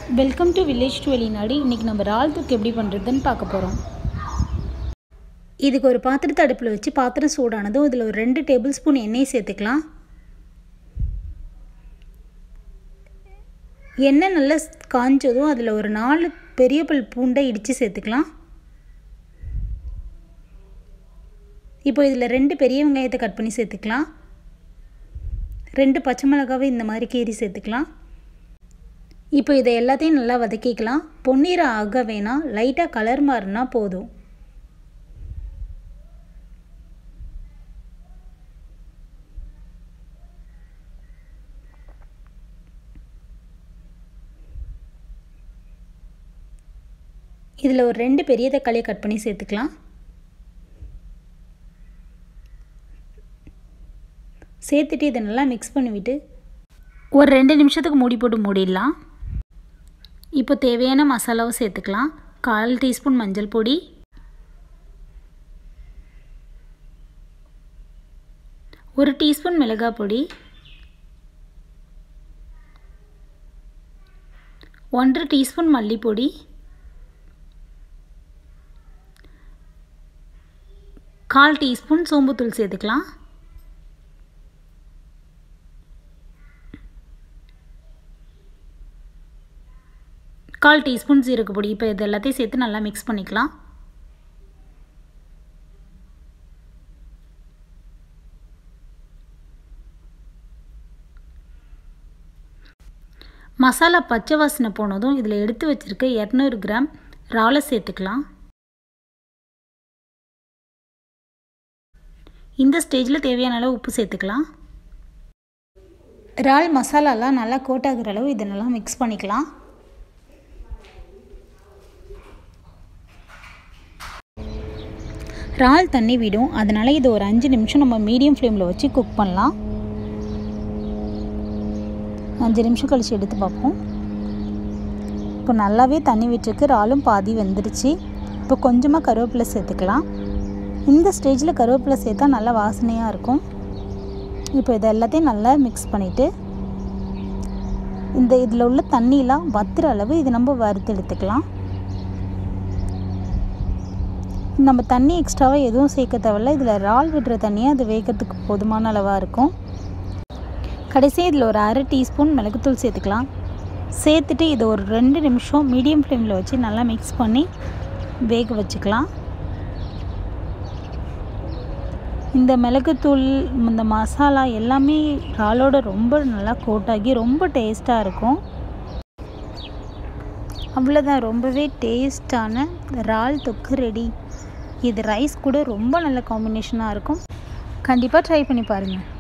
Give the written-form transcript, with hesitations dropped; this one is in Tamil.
வெல்கம் டு வில்லேஜ் டு வெளிநாடு. இன்றைக்கி நம்ம இறால் தொக்கு எப்படி பண்ணுறதுன்னு பார்க்க போகிறோம். இதுக்கு ஒரு பாத்திரத்தை அடுப்பில் வச்சு பாத்திரம் சூடானதும் இதில் ஒரு 2 டேபிள் ஸ்பூன் எண்ணெய் சேர்த்துக்கலாம். எண்ணெய் நல்லா காஞ்சதும் அதில் ஒரு 4 பெரிய பல் பூண்டை இடித்து சேர்த்துக்கலாம். இப்போ இதில் 2 பெரிய வெங்காயத்தை கட் பண்ணி சேர்த்துக்கலாம். 2 பச்சை மிளகாவை இந்த மாதிரி கீறி சேர்த்துக்கலாம். இப்போ இதை எல்லாத்தையும் நல்லா வதக்கிக்கலாம். பொன்னிறம் ஆக வேணாம், லைட்டாக கலர் மாறினா போதும். இதில் ஒரு 2 பெரிய தக்காளியை கட் பண்ணி சேர்த்துக்கலாம். சேர்த்துட்டு இதை நல்லா மிக்ஸ் பண்ணிவிட்டு ஒரு 2 நிமிஷத்துக்கு மூடி போட்டு மூடிடலாம். இப்போ தேவையான மசாலாவை சேர்த்துக்கலாம். 1/4 டீஸ்பூன் மஞ்சள் பொடி, 1 டீஸ்பூன் மிளகாய் பொடி, 1/2 டீஸ்பூன் மல்லிப்பொடி, 1/4 டீஸ்பூன் சோம்புத்தூள் சேர்த்துக்கலாம். கால் டீஸ்பூன் சீரக பொடி. இப்போ இது எல்லாத்தையும் சேர்த்து நல்லா மிக்ஸ் பண்ணிக்கலாம். மசாலா பச்சை வாசனை போனதும் இதில் எடுத்து வச்சுருக்க 200 கிராம் இறாலை சேர்த்துக்கலாம். இந்த ஸ்டேஜில் தேவையான அளவு உப்பு சேர்த்துக்கலாம். இறால் மசாலாலாம் நல்லா கோட் ஆகிற அளவு இதை நல்லா மிக்ஸ் பண்ணிக்கலாம். இறால் தண்ணி விடும், அதனால் இது ஒரு 5 நிமிஷம் நம்ம மீடியம் ஃப்ளேமில் வச்சு குக் பண்ணலாம். 5 நிமிஷம் கழித்து எடுத்து பார்ப்போம். இப்போ நல்லாவே தண்ணி விட்டுருக்கு, இறாலும் பாதி வெந்துருச்சு. இப்போ கொஞ்சமாக கருவேப்பிலை சேர்த்துக்கலாம். இந்த ஸ்டேஜில் கருவேப்பிலை சேர்த்தா நல்லா வாசனையாக இருக்கும். இப்போ இதை எல்லாத்தையும் நல்லா மிக்ஸ் பண்ணிவிட்டு இதில் உள்ள தண்ணியெலாம் வத்துற அளவு இது நம்ம வறுத்து எடுத்துக்கலாம். நம்ம தண்ணி எக்ஸ்ட்ராவாக எதுவும் சேர்க்க தேவையில்ல. இதில் இறால் விடுற தண்ணியை அது வேகிறதுக்கு போதுமான அளவாக இருக்கும். கடைசியாக இதில் ஒரு 1/2 டீஸ்பூன் மிளகுத்தூள் சேர்த்துக்கலாம். சேர்த்துட்டு இதை ஒரு 2 நிமிஷம் மீடியம் ஃப்ளேமில் வச்சு நல்லா மிக்ஸ் பண்ணி வேக வச்சுக்கலாம். இந்த மிளகுத்தூள், இந்த மசாலா எல்லாமே இறாலோட ரொம்ப நல்லா கோட்டாகி ரொம்ப டேஸ்ட்டாக இருக்கும். அவ்வளோதான், ரொம்பவே டேஸ்டான இறால் தொக்கு ரெடி. இது ரைஸ் கூட ரொம்ப நல்ல காம்பினேஷனாக இருக்கும். கண்டிப்பாக ட்ரை பண்ணி பாருங்கள்.